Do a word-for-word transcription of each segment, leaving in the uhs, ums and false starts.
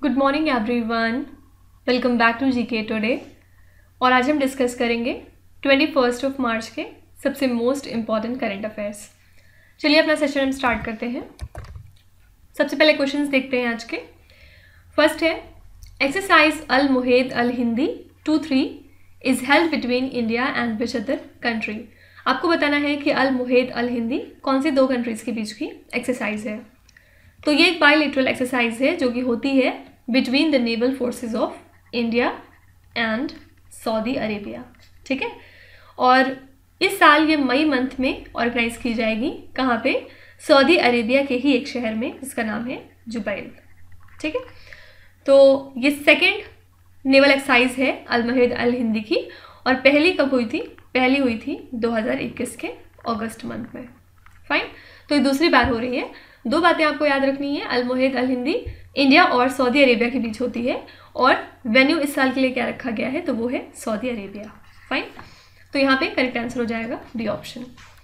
Good morning everyone, welcome back to GK today. और आज हम डिस्कस करेंगे ट्वेंटी फर्स्ट ऑफ मार्च के सबसे मोस्ट इम्पॉर्टेंट करंट अफेयर्स। चलिए अपना सेशन हम स्टार्ट करते हैं। सबसे पहले क्वेश्चंस देखते हैं आज के। फर्स्ट है, exercise Al Mohed Al Hindi two three is held between India and which other country. आपको बताना है कि अल मुहेद अल हिंदी कौन सी दो कंट्रीज़ के बीच की एक्सरसाइज है। तो ये एक बायलैटरल एक्सरसाइज है जो कि होती है between the naval forces of India and Saudi Arabia, ठीक है। और इस साल ये मई मंथ में ऑर्गेनाइज की जाएगी। कहाँ पे? सऊदी अरेबिया के ही एक शहर में जिसका नाम है जुबैल, ठीक है। तो ये सेकेंड नेवल एक्सरसाइज है अल मुहेद अल हिंदी की, और पहली कब हुई थी? पहली हुई थी दो हज़ार इक्कीस के अगस्त मंथ में। फाइन, तो ये दूसरी बार हो रही है। दो बातें आपको याद रखनी है, Al Mohed Al Hindi India और सऊदी अरेबिया के बीच होती है, और वेन्यू इस साल के लिए क्या रखा गया है? तो वो है सऊदी अरेबिया। फाइन, तो यहाँ पे करेक्ट आंसर हो जाएगा डी ऑप्शन।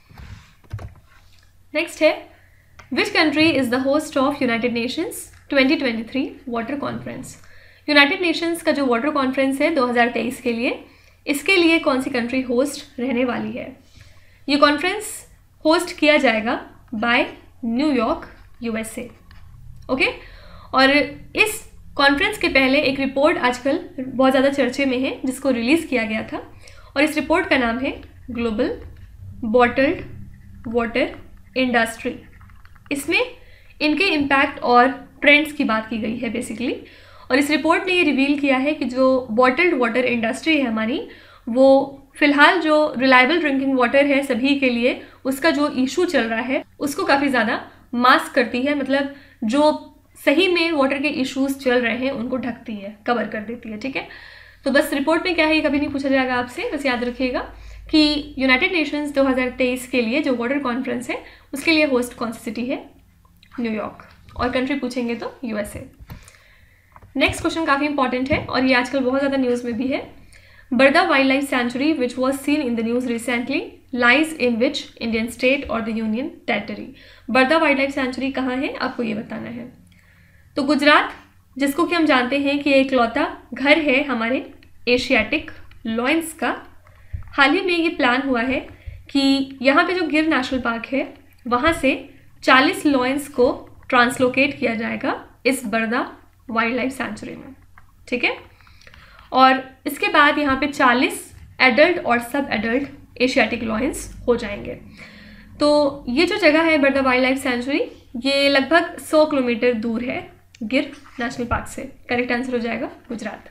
नेक्स्ट है, which country is the host of United Nations twenty twenty three water conference. United Nations का जो वाटर कॉन्फ्रेंस है दो हज़ार तेईस के लिए, इसके लिए कौन सी कंट्री होस्ट रहने वाली है? ये कॉन्फ्रेंस होस्ट किया जाएगा बाय न्यूयॉर्क यूएसए, ओके। और इस कॉन्फ्रेंस के पहले एक रिपोर्ट आजकल बहुत ज़्यादा चर्चे में है जिसको रिलीज़ किया गया था, और इस रिपोर्ट का नाम है ग्लोबल बॉटल्ड वाटर इंडस्ट्री। इसमें इनके इम्पैक्ट और ट्रेंड्स की बात की गई है बेसिकली। और इस रिपोर्ट ने ये रिवील किया है कि जो बॉटल्ड वाटर इंडस्ट्री है हमारी, वो फिलहाल जो रिलायबल ड्रिंकिंग वाटर है सभी के लिए, उसका जो इशू चल रहा है उसको काफ़ी ज़्यादा मास्क करती है। मतलब जो सही में वाटर के इश्यूज चल रहे हैं उनको ढकती है, कवर कर देती है, ठीक है। तो बस रिपोर्ट में क्या है ये कभी नहीं पूछा जाएगा आपसे, बस याद रखिएगा कि यूनाइटेड नेशंस दो हज़ार तेईस के लिए जो वाटर कॉन्फ्रेंस है उसके लिए होस्ट कौन सी सिटी है? न्यूयॉर्क। और कंट्री पूछेंगे तो यूएसए। नेक्स्ट क्वेश्चन काफ़ी इंपॉर्टेंट है और ये आजकल बहुत ज़्यादा न्यूज़ में भी है। Barda wild life sanctuary which was seen in the news recently lies in which Indian state or the union territory. Barda wild life sanctuary कहाँ है आपको ये बताना है। तो गुजरात, जिसको कि हम जानते हैं कि एक लौता घर है हमारे एशियाटिक लॉयंस का। हाल ही में ये प्लान हुआ है कि यहाँ पे जो गिर नेशनल पार्क है वहाँ से चालीस लॉयंस को ट्रांसलोकेट किया जाएगा इस बर्दा वाइल्ड लाइफ सेंचुरी में, ठीक है। और इसके बाद यहाँ पे चालीस एडल्ट और सब एडल्ट एशियाटिक लॉयंस हो जाएंगे। तो ये जो जगह है बर्दा वाइल्ड लाइफ सेंचुरी, ये लगभग सौ किलोमीटर दूर है गिर नेशनल पार्क से। करेक्ट आंसर हो जाएगा गुजरात।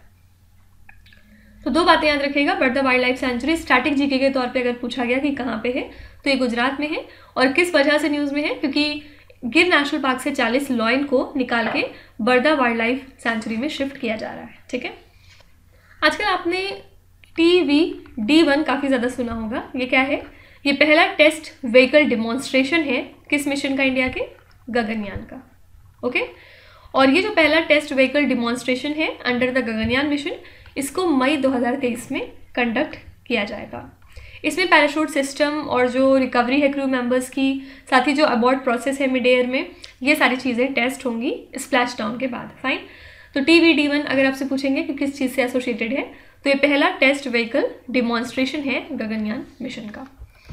तो दो बातें याद रखिएगा, Barda wild life sanctuary static GK के तौर पे अगर पूछा गया कि कहाँ पे है तो ये गुजरात में है। और किस वजह से न्यूज़ में है? क्योंकि गिर नेशनल पार्क से चालीस लॉयन को निकाल के बर्दा वाइल्ड लाइफ सेंचुरी में शिफ्ट किया जा रहा है, ठीक है। आजकल आपने टी वी डी वन काफ़ी ज़्यादा सुना होगा। ये क्या है? ये पहला टेस्ट व्हीकल डिमॉन्स्ट्रेशन है किस मिशन का? इंडिया के गगनयान का, ओके। और ये जो पहला टेस्ट व्हीकल डिमॉन्स्ट्रेशन है अंडर द गगनयान मिशन, इसको मई दो हज़ार तेईस में कंडक्ट किया जाएगा। इसमें पैराशूट सिस्टम और जो रिकवरी है क्रू मेंबर्स की, साथ ही जो अबॉर्ट प्रोसेस है मिड एयर में, ये सारी चीज़ें टेस्ट होंगी स्प्लैश डाउन के बाद। फाइन, तो टी वी डी वन अगर आपसे पूछेंगे कि किस चीज़ से एसोसिएटेड है तो ये पहला टेस्ट व्हीकल डिमॉन्स्ट्रेशन है गगनयान मिशन का।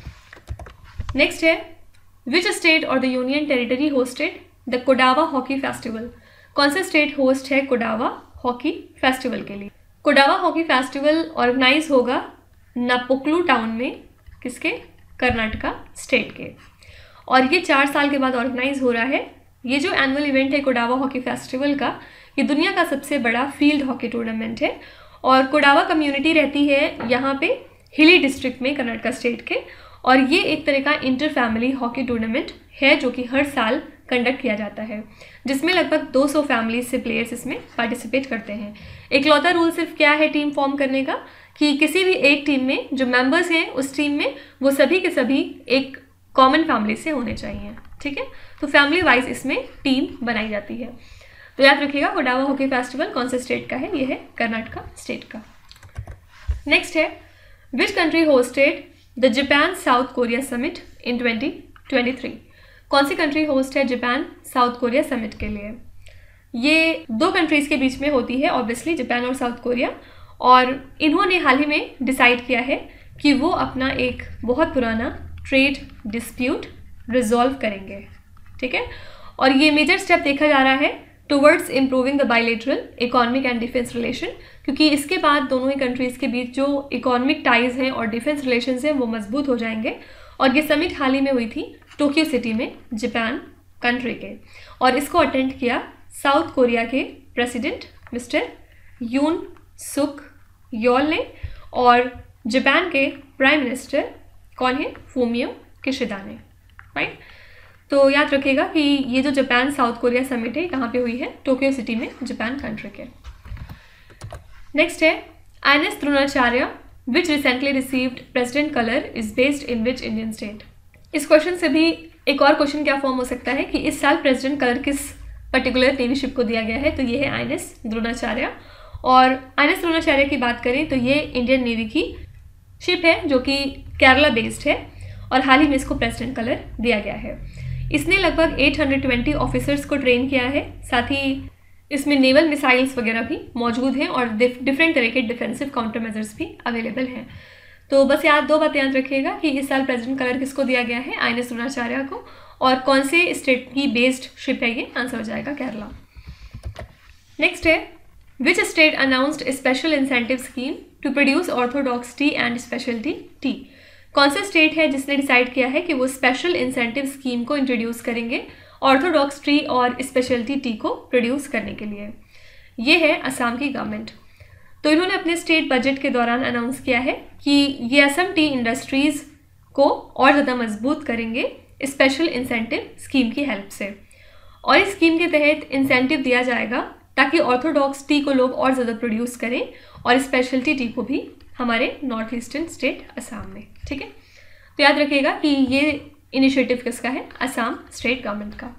नेक्स्ट है, which state or the union territory hosted the Kodava hockey festival. कौन सा स्टेट होस्ट है कोडावा हॉकी फेस्टिवल के लिए? कोडावा हॉकी फेस्टिवल ऑर्गेनाइज होगा नापोक्लू टाउन में, किसके? कर्नाटका स्टेट के। और ये चार साल के बाद ऑर्गेनाइज हो रहा है। ये जो एनुअल इवेंट है कोडावा हॉकी फेस्टिवल का, ये दुनिया का सबसे बड़ा फील्ड हॉकी टूर्नामेंट है। और कोडावा कम्युनिटी रहती है यहाँ पे हिली डिस्ट्रिक्ट में कर्नाटका स्टेट के। और ये एक तरह का इंटर फैमिली हॉकी टूर्नामेंट है जो कि हर साल कंडक्ट किया जाता है, जिसमें लगभग दो सौ फैमिली से प्लेयर्स इसमें पार्टिसिपेट करते हैं। इकलौता रूल सिर्फ क्या है टीम फॉर्म करने का कि किसी भी एक टीम में जो मेंबर्स हैं उस टीम में वो सभी के सभी एक कॉमन फैमिली से होने चाहिए, ठीक है। तो फैमिली वाइज इसमें टीम बनाई जाती है। तो याद रखिएगा कोडावा हॉकी फेस्टिवल कौन से स्टेट का है? ये है कर्नाटका स्टेट का। नेक्स्ट है, which country hosted the Japan South Korea summit in twenty twenty three. कौन सी कंट्री होस्ट है जापान साउथ कोरिया समिट के लिए? ये दो कंट्रीज़ के बीच में होती है, ऑब्वियसली जापान और साउथ कोरिया, और इन्होंने हाल ही में डिसाइड किया है कि वो अपना एक बहुत पुराना ट्रेड डिस्प्यूट रिजॉल्व करेंगे, ठीक है। और ये मेजर स्टेप देखा जा रहा है towards improving the bilateral economic and defence relation, क्योंकि इसके बाद दोनों ही कंट्रीज़ के बीच जो इकोनॉमिक टाइज हैं और डिफेंस रिलेशंस हैं वो मजबूत हो जाएंगे। और ये समिट हाल ही में हुई थी टोक्यो सिटी में, जापान कंट्री के, और इसको अटेंड किया साउथ कोरिया के president mister Yoon Suk Yol ने, और जापान के प्राइम मिनिस्टर कौन है, फूमियो किशिदा ने, राइट। तो याद रखिएगा कि ये जो जापान साउथ कोरिया समिट है कहाँ पे हुई है, टोक्यो सिटी में, जापान कंट्री के। नेक्स्ट है I N S Dronacharya which recently received president colour is based in which Indian state. इस क्वेश्चन से भी एक और क्वेश्चन क्या फॉर्म हो सकता है कि इस साल प्रेसिडेंट कलर किस पर्टिकुलर नेवी शिप को दिया गया है, तो ये है आई एन एस द्रोणाचार्य। और आई एन एस द्रोणाचार्य की बात करें तो ये इंडियन नेवी की शिप है जो कि केरला बेस्ड है, और हाल ही में इसको प्रेसिडेंट कलर दिया गया है। इसने लगभग आठ सौ बीस ऑफिसर्स को ट्रेन किया है, साथ ही इसमें नेवल मिसाइल्स वगैरह भी मौजूद हैं और डिफरेंट तरह के डिफेंसिव काउंटर मेजर्स भी अवेलेबल हैं। तो बस याद दो बातें याद रखिएगा कि इस साल प्रेसिडेंट कलर किसको दिया गया है, आई एन एस द्रोणाचार्य को, और कौन से स्टेट की बेस्ड शिप है ये, आंसर हो जाएगा केरला। नेक्स्ट है which state announced a special incentive scheme to produce orthodox tea and speciality tea. कौन सा स्टेट है जिसने डिसाइड किया है कि वो स्पेशल इंसेंटिव स्कीम को इंट्रोड्यूस करेंगे ऑर्थोडॉक्स टी और स्पेशलिटी टी को प्रोड्यूस करने के लिए। ये है असम की गवर्नमेंट। तो इन्होंने अपने स्टेट बजट के दौरान अनाउंस किया है कि ये असम टी इंडस्ट्रीज़ को और ज़्यादा मजबूत करेंगे स्पेशल इंसेंटिव स्कीम की हेल्प से, और इस स्कीम के तहत इंसेंटिव दिया जाएगा ताकि ऑर्थोडॉक्स टी को लोग और ज़्यादा प्रोड्यूस करें और स्पेशलिटी टी को भी हमारे नॉर्थ ईस्टर्न स्टेट असम में, ठीक है। तो याद रखिएगा कि ये इनिशिएटिव किसका है, असम स्टेट गवर्नमेंट का।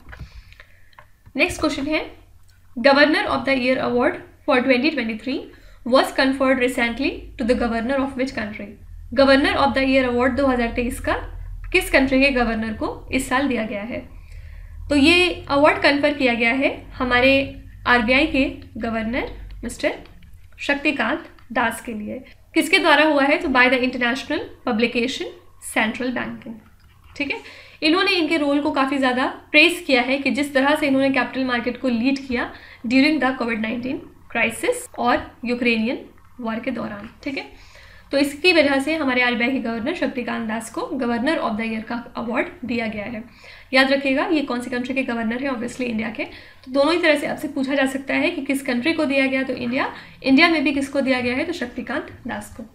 नेक्स्ट क्वेश्चन है governor of the year award for twenty twenty three was conferred recently to the governor of which country. Governor of the year award दो हज़ार तेईस का किस कंट्री के गवर्नर को इस साल दिया गया है। तो ये अवार्ड कन्फर किया गया है हमारे आर बी आई के गवर्नर मिस्टर शक्तिकांत दास के लिए। किसके द्वारा हुआ है, तो by the international publication central banking, ठीक है। इन्होंने इनके रोल को काफ़ी ज़्यादा प्रेस किया है कि जिस तरह से इन्होंने कैपिटल मार्केट को लीड किया during the covid nineteen crisis और यूक्रेनियन वॉर के दौरान, ठीक है। तो इसकी वजह से हमारे आर बी आई के गवर्नर शक्तिकांत दास को गवर्नर ऑफ द ईयर का अवार्ड दिया गया है। याद रखिएगा ये कौन सी कंट्री के गवर्नर हैं, ऑब्वियसली इंडिया के। तो दोनों ही तरह से आपसे पूछा जा सकता है कि किस कंट्री को दिया गया, तो इंडिया, इंडिया में भी किसको दिया गया है, तो शक्तिकांत दास को।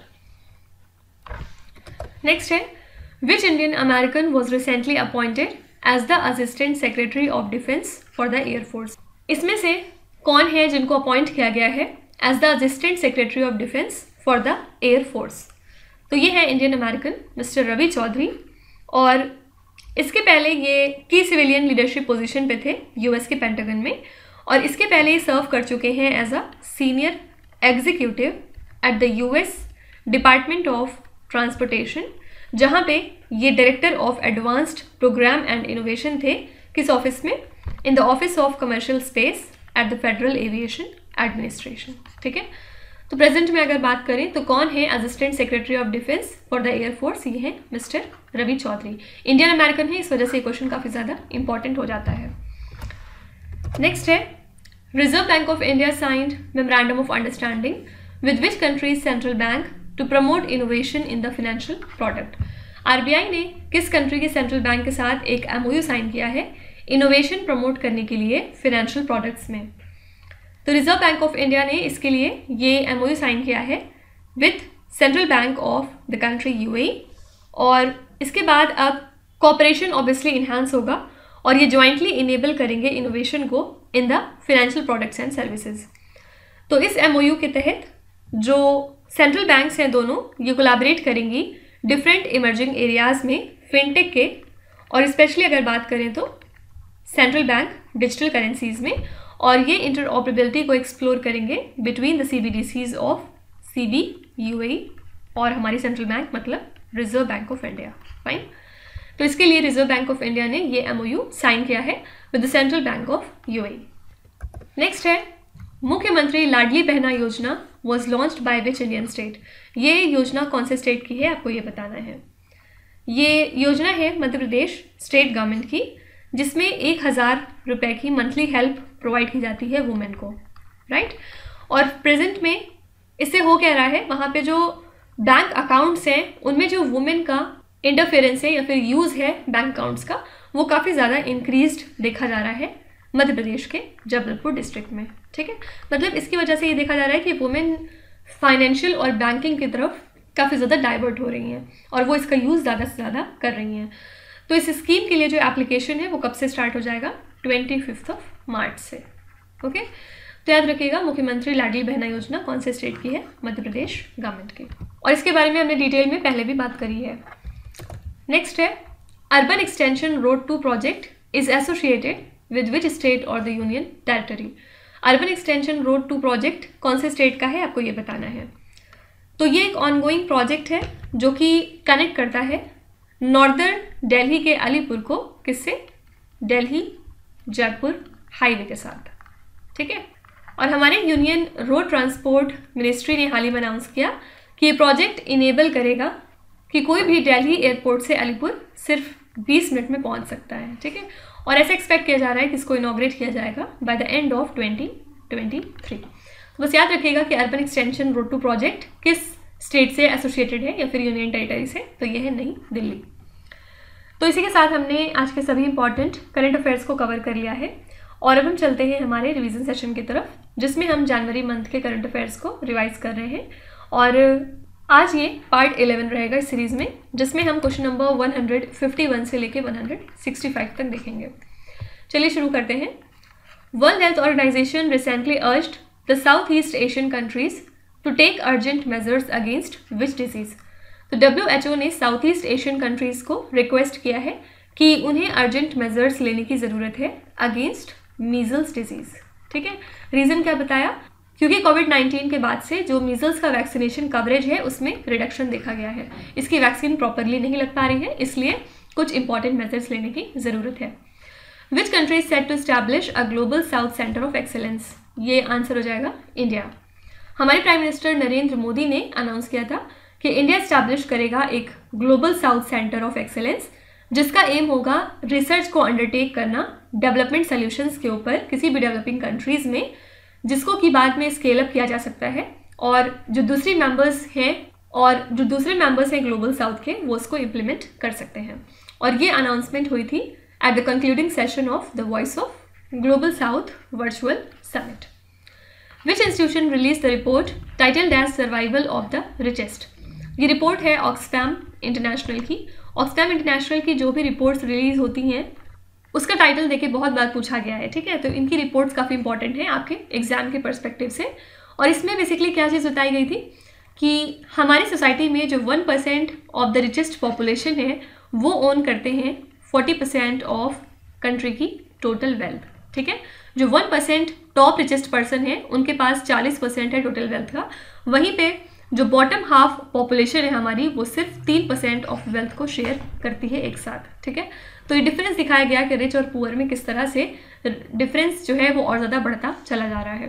नेक्स्ट है which Indian American was recently appointed as the assistant secretary of defence for the air force. इसमें से कौन है जिनको अपॉइंट किया गया है as the assistant secretary of defence for the air force. तो ये है Indian American mister Ravi Chaudhary, और इसके पहले ये की सिविलियन लीडरशिप पोजीशन पे थे यूएस के पेंटागन में, और इसके पहले ये सर्व कर चुके हैं as a senior executive at the US department of transportation, जहाँ पे ये director of advanced programme and innovation थे। किस ऑफिस में, in the office of commercial space at the federal aviation administration, ठीक है। तो प्रेजेंट में अगर बात करें तो कौन है assistant secretary of defence for the air force, ये है mister Ravi Chaudhary. Indian American है, इस वजह से ये क्वेश्चन काफ़ी ज़्यादा इंपॉर्टेंट हो जाता है। नेक्स्ट है reserve bank of India signed memorandum of understanding with which country's central bank to promote innovation in the financial product. RBI ने किस कंट्री के सेंट्रल बैंक के साथ एक एमओयू साइन किया है इनोवेशन प्रमोट करने के लिए फाइनेंशियल प्रोडक्ट्स में। तो रिजर्व बैंक ऑफ इंडिया ने इसके लिए ये एमओयू साइन किया है with central bank of the country UAE, और इसके बाद अब कॉपरेशन ऑब्वियसली इन्हांस होगा और ये जॉइंटली इनेबल करेंगे इनोवेशन को in the financial products and services. तो इस एमओयू के तहत जो सेंट्रल बैंक्स हैं दोनों, ये कोलैबोरेट करेंगी डिफरेंट इमर्जिंग एरियाज़ में फिनटेक के, और स्पेशली अगर बात करें तो सेंट्रल बैंक डिजिटल करेंसीज में, और ये इंटरऑपरेबिलिटी को एक्सप्लोर करेंगे between the CBDCs of CB, UAE और हमारी सेंट्रल बैंक मतलब reserve bank of India. Fine, तो इसके लिए रिजर्व बैंक ऑफ इंडिया ने ये एमओयू साइन किया है with the central bank of UAE. Next है Mukhyamantri Ladli Behna Yojana was launched by which Indian state. ये योजना कौन से स्टेट की है, आपको ये बताना है। ये योजना है मध्य प्रदेश स्टेट गवर्नमेंट की, जिसमें एक हज़ार रुपये की मंथली हेल्प प्रोवाइड की जाती है वुमेन को, राइट। और प्रेजेंट में इससे हो क्या रहा है, वहाँ पे जो बैंक अकाउंट्स हैं उनमें जो वुमेन का इंटरफेरेंस है या फिर यूज़ है बैंक अकाउंट्स का, वो काफ़ी ज़्यादा इंक्रीज्ड देखा जा रहा है मध्य प्रदेश के जबलपुर डिस्ट्रिक्ट में, ठीक है। मतलब इसकी वजह से ये देखा जा रहा है कि वुमेन फाइनेंशियल और बैंकिंग की तरफ काफ़ी ज़्यादा डाइवर्ट हो रही हैं और वो इसका यूज़ ज़्यादा से ज़्यादा कर रही हैं। तो इस स्कीम के लिए जो एप्लीकेशन है वो कब से स्टार्ट हो जाएगा, ट्वेंटी फिफ्थ ऑफ मार्च से, ओके। तो याद रखिएगा मुख्यमंत्री लाडली बहना योजना कौन से स्टेट की है, मध्य प्रदेश गवर्नमेंट की, और इसके बारे में हमने डिटेल में पहले भी बात करी है। नेक्स्ट है urban extension road two project is associated with which state or the union territory. Urban extension road two project कौन से स्टेट का है, आपको ये बताना है। तो ये एक ऑनगोइंग प्रोजेक्ट है जो कि कनेक्ट करता है नॉर्दर्न दिल्ली के अलीपुर को किससे, दिल्ली जयपुर हाईवे के साथ, ठीक है। और हमारे यूनियन रोड ट्रांसपोर्ट मिनिस्ट्री ने हाल ही में अनाउंस किया कि ये प्रोजेक्ट इनेबल करेगा कि कोई भी दिल्ली एयरपोर्ट से अलीपुर सिर्फ बीस मिनट में पहुंच सकता है, ठीक है। और ऐसा एक्सपेक्ट किया जा रहा है कि इसको इनॉग्रेट किया जाएगा by the end of twenty twenty three. तो बस याद रखिएगा कि urban extension road two project किस स्टेट से एसोसिएटेड है या फिर यूनियन टेरिटरी से, तो ये है नई दिल्ली। तो इसी के साथ हमने आज के सभी इंपॉर्टेंट करंट अफेयर्स को कवर कर लिया है और अब हम चलते हैं हमारे रिवीजन सेशन की तरफ, जिसमें हम जनवरी मंथ के करंट अफेयर्स को रिवाइज कर रहे हैं। और आज ये पार्ट इलेवन रहेगा इस सीरीज़ में, जिसमें हम question number one hundred fifty one से लेके वन हंड्रेड सिक्सटी फाइव तक देखेंगे। चलिए शुरू करते हैं। World Health Organization recently urged the South East Asian countries to take urgent measures against which disease. तो डब्ल्यू एच ओ ने साउथ ईस्ट एशियन कंट्रीज़ को रिक्वेस्ट किया है कि उन्हें अर्जेंट मेजर्स लेने की ज़रूरत है अगेंस्ट मीजल्स डिजीज़, ठीक है। रीज़न क्या बताया, क्योंकि कोविड नाइन्टीन के बाद से जो मीजल्स का वैक्सीनेशन कवरेज है उसमें रिडक्शन देखा गया है, इसकी वैक्सीन प्रॉपरली नहीं लग पा रही है, इसलिए कुछ इंपॉर्टेंट मेजर्स लेने की ज़रूरत है। Which country is set to establish a global south centre of excellence. ये आंसर हो जाएगा इंडिया। हमारे प्राइम मिनिस्टर नरेंद्र मोदी ने अनाउंस किया था कि इंडिया एस्टैब्लिश करेगा एक global south centre of excellence, जिसका एम होगा रिसर्च को अंडरटेक करना डेवलपमेंट सॉल्यूशंस के ऊपर किसी भी डेवलपिंग कंट्रीज़ में, जिसको कि बाद में स्केल अप किया जा सकता है और जो दूसरी मेंबर्स हैं और जो दूसरे मेंबर्स हैं ग्लोबल साउथ के, वो उसको इम्प्लीमेंट कर सकते हैं। और ये अनाउंसमेंट हुई थी at the concluding session of the voice of global south virtual summit. Which institution release the report titled as survival of the richest. ये रिपोर्ट है ऑक्सफैम इंटरनेशनल की। ऑक्सफैम इंटरनेशनल की जो भी रिपोर्ट्स रिलीज होती हैं उसका टाइटल देके बहुत बार पूछा गया है, ठीक है। तो इनकी रिपोर्ट्स काफ़ी इंपॉर्टेंट हैं आपके एग्जाम के पर्सपेक्टिव से। और इसमें बेसिकली क्या चीज़ बताई गई थी कि हमारी सोसाइटी में जो one percent of the richest population है वो ओन करते हैं फोर्टी परसेंट ऑफ कंट्री की टोटल वेल्थ, ठीक है। जो one percent top richest person है उनके पास चालीस परसेंट है टोटल वेल्थ का, वहीं पे जो बॉटम हाफ पॉपुलेशन है हमारी वो सिर्फ तीन परसेंट ऑफ वेल्थ को शेयर करती है एक साथ, ठीक है। तो ये डिफरेंस दिखाया गया कि रिच और पुअर में किस तरह से डिफरेंस जो है वो और ज़्यादा बढ़ता चला जा रहा है।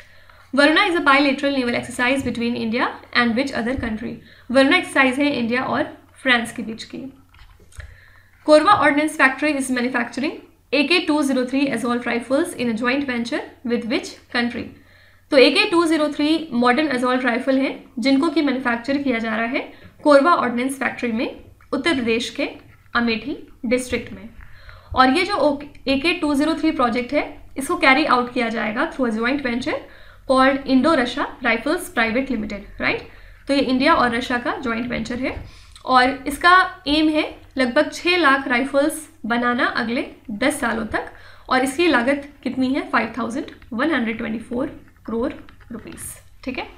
Varuna is a bilateral naval exercise between India and which other country. Varuna exercise है इंडिया और फ्रांस के बीच की। Korba ordnance factory is manufacturing A K two zero three assault rifles in a joint venture with which country. तो A K two zero three modern assault rifle हैं जिनको कि manufacture किया जा रहा है कोरबा ऑर्डिनेंस फैक्ट्री में उत्तर प्रदेश के अमेठी डिस्ट्रिक्ट में। और ये जो ए K two zero three project है इसको कैरी आउट किया जाएगा through a joint venture called Indo Russia rifles private limited, right. तो ये इंडिया और रशिया का जॉइंट वेंचर है और इसका एम है लगभग छः लाख राइफल्स बनाना अगले दस सालों तक, और इसकी लागत कितनी है five thousand one hundred twenty four crore rupees, ठीक है।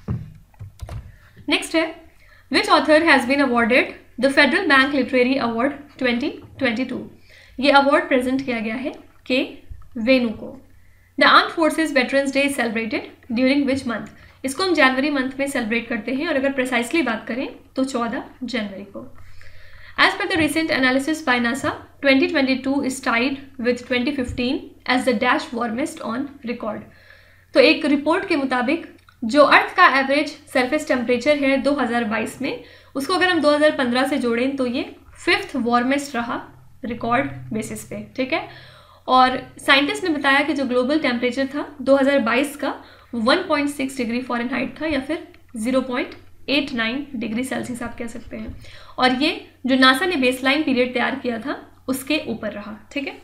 नेक्स्ट है which author has been awarded the federal bank literary award twenty twenty two. ये अवार्ड प्रेजेंट किया गया है के वेनु को। The armed forces veterans day is celebrated during which month. इसको हम जनवरी मंथ में सेलिब्रेट करते हैं और अगर प्रिसाइसली बात करें तो चौदह जनवरी को। As per the recent analysis by NASA, twenty twenty-two is tied with twenty fifteen as the dash warmest on record. तो एक रिपोर्ट के मुताबिक जो अर्थ का एवरेज सरफेस टेम्परेचर है दो हज़ार बाईस में, उसको अगर हम दो हज़ार पंद्रह से जोड़ें तो ये फिफ्थ वार्मेस्ट रहा रिकॉर्ड बेसिस पे, ठीक है। और साइंटिस्ट ने बताया कि जो ग्लोबल टेम्परेचर था दो हज़ार बाईस का one point six degree Fahrenheit था, या फिर zero point eight nine degree Celsius आप कह सकते हैं। और ये जो नासा ने बेसलाइन पीरियड तैयार किया था उसके ऊपर रहा, ठीक है।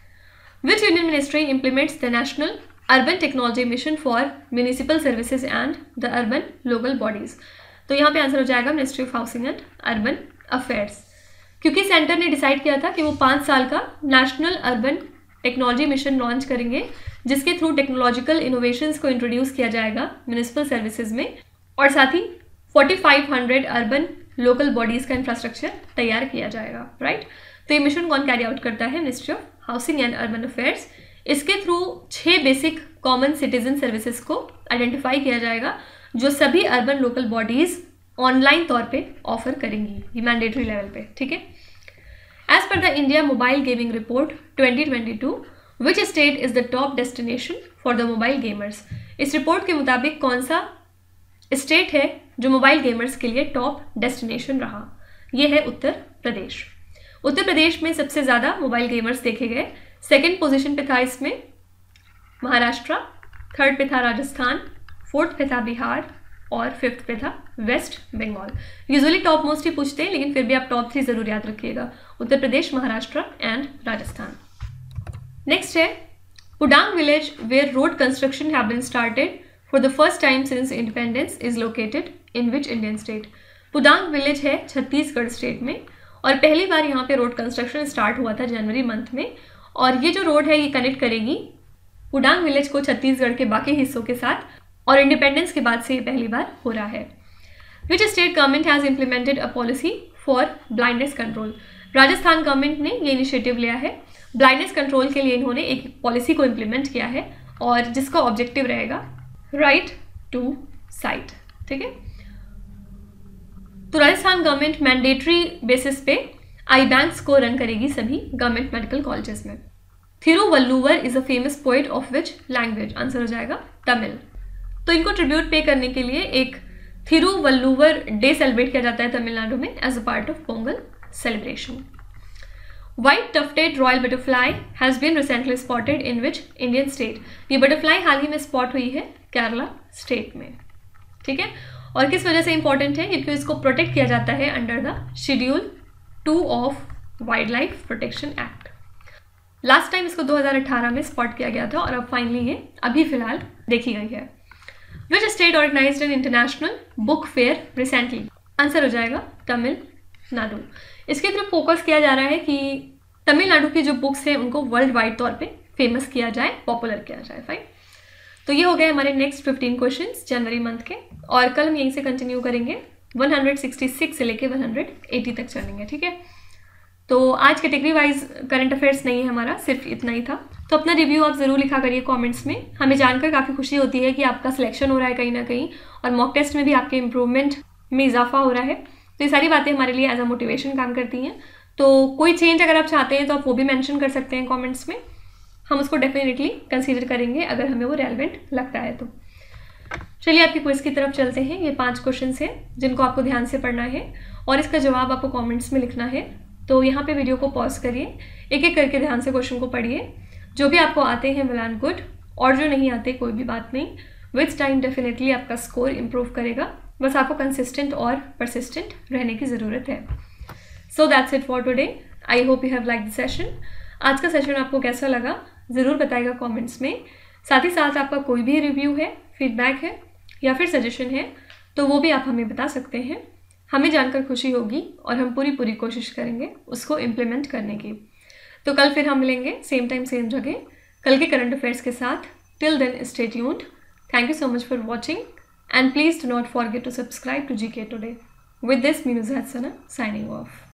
Which union ministry implements the national urban technology mission for municipal services and the urban local bodies. तो यहाँ पे आंसर हो जाएगा ministry of housing and urban affairs, क्योंकि सेंटर ने डिसाइड किया था कि वो पाँच साल का national urban technology mission launch करेंगे, जिसके थ्रू टेक्नोलॉजिकल इनोवेशंस को इंट्रोड्यूस किया जाएगा म्यूनिसिपल सर्विसेज में, और साथ ही forty five hundred urban local bodies का इंफ्रास्ट्रक्चर तैयार किया जाएगा, राइट। तो ये मिशन कौन कैरी आउट करता है? Ministry of housing and urban affairs. इसके थ्रू छः बेसिक कॉमन सिटीजन सर्विसेज को आइडेंटिफाई किया जाएगा, जो सभी अर्बन लोकल बॉडीज़ ऑनलाइन तौर पे ऑफर करेंगी, ये मैंडेटरी लेवल पे, ठीक है। As per the India mobile gaming report twenty twenty two, which state is the top destination for the mobile gamers. इस रिपोर्ट के मुताबिक कौन सा स्टेट है जो मोबाइल गेमर्स के लिए टॉप डेस्टिनेशन रहा? ये है उत्तर प्रदेश। उत्तर प्रदेश में सबसे ज़्यादा मोबाइल गेमर्स देखे गए। सेकेंड पोजीशन पे था इसमें महाराष्ट्र, थर्ड पे था राजस्थान, फोर्थ पे था बिहार और फिफ्थ पे था West Bengal. Usually top most ही पूछते हैं, लेकिन फिर भी आप टॉप थ्री जरूर याद रखिएगा, उत्तर प्रदेश, महाराष्ट्र एंड राजस्थान। नेक्स्ट है Pudang village where road construction have been started for the first time since independence is located in which Indian state. Pudang village है छत्तीसगढ़ स्टेट में, और पहली बार यहाँ पे रोड कंस्ट्रक्शन स्टार्ट हुआ था जनवरी मंथ में। और ये जो रोड है ये कनेक्ट करेगी पुडांग विलेज को छत्तीसगढ़ के बाकी हिस्सों के साथ, और इंडिपेंडेंस के बाद से ये पहली बार हो रहा है। Which state government has implemented a policy for blindness control. Rajasthan government ने ये इनिशिएटिव लिया है, ब्लाइंडनेस कंट्रोल के लिए इन्होंने एक पॉलिसी को इम्प्लीमेंट किया है, और जिसका ऑब्जेक्टिव रहेगा राइट टू साइट, ठीक है। तो राजस्थान गवर्नमेंट मैंडेटरी बेसिस पे आई बैंक्स को रन करेगी सभी गवर्नमेंट मेडिकल कॉलेजेस में। Thiruvalluvar is a famous poet of which language. Answer हो जाएगा तमिल। तो इनको ट्रिब्यूट पे करने के लिए एक थिरुवल्लुवर डे सेलिब्रेट किया जाता है तमिलनाडु में as a part of Pongal celebration. White tufted royal butterfly has been recently spotted in which Indian state. ये बटरफ्लाई हाल ही में स्पॉट हुई है केरला स्टेट में, ठीक है। और किस वजह से इंपॉर्टेंट है? क्योंकि इसको प्रोटेक्ट किया जाता है under the schedule two of wildlife protection act. Last time इसको दो हज़ार अठारह में स्पॉट किया गया था, और अब फाइनली ये अभी फिलहाल देखी गई है। Which state organized an international book fair recently. Answer हो जाएगा तमिलनाडु। इसके थ्रू फोकस किया जा रहा है कि तमिलनाडु की जो बुक्स हैं उनको वर्ल्ड वाइड तौर पे फेमस किया जाए, पॉपुलर किया जाए, फाइन। तो ये हो गए हमारे नेक्स्ट फिफ्टीन क्वेश्चंस जनवरी मंथ के, और कल हम यहीं से कंटिन्यू करेंगे वन हंड्रेड सिक्सटी सिक्स से लेके वन हंड्रेड एटी तक चलेंगे, ठीक है। तो आज कैटेगरी वाइज करंट अफेयर्स नहीं है हमारा, सिर्फ इतना ही था। तो अपना रिव्यू आप ज़रूर लिखा करिए कमेंट्स में, हमें जानकर काफ़ी खुशी होती है कि आपका सिलेक्शन हो रहा है कहीं ना कहीं, और मॉक टेस्ट में भी आपके इम्प्रूवमेंट में इजाफा हो रहा है। तो ये सारी बातें हमारे लिए एज अ मोटिवेशन काम करती हैं। तो कोई चेंज अगर आप चाहते हैं तो आप वो भी मेंशन कर सकते हैं कमेंट्स में, हम उसको डेफिनेटली कंसीडर करेंगे अगर हमें वो रेलेवेंट लगता है तो। चलिए आपकी क्विज की तरफ चलते हैं। ये पांच क्वेश्चंस हैं जिनको आपको ध्यान से पढ़ना है, और इसका जवाब आपको कमेंट्स में लिखना है। तो यहाँ पे वीडियो को पॉज करिए, एक एक करके ध्यान से क्वेश्चन को पढ़िए। जो भी आपको आते हैं वेल एंड गुड, और जो नहीं आते कोई भी बात नहीं, विथ टाइम डेफिनेटली आपका स्कोर इम्प्रूव करेगा। बस आपको कंसिस्टेंट और परसिस्टेंट रहने की ज़रूरत है। So that's it for today. I hope you have like the session. आज का सेशन आपको कैसा लगा ज़रूर बताइएगा कमेंट्स में। साथ ही साथ आपका कोई भी रिव्यू है, फीडबैक है या फिर सजेशन है तो वो भी आप हमें बता सकते हैं। हमें जानकर खुशी होगी और हम पूरी पूरी कोशिश करेंगे उसको इम्प्लीमेंट करने की। तो कल फिर हम मिलेंगे सेम टाइम सेम जगह कल के करंट अफेयर्स के साथ। Till then stay tuned. Thank you so much for watching and please do not forget to subscribe to G K today. With this, me Nuzhat Sana signing off.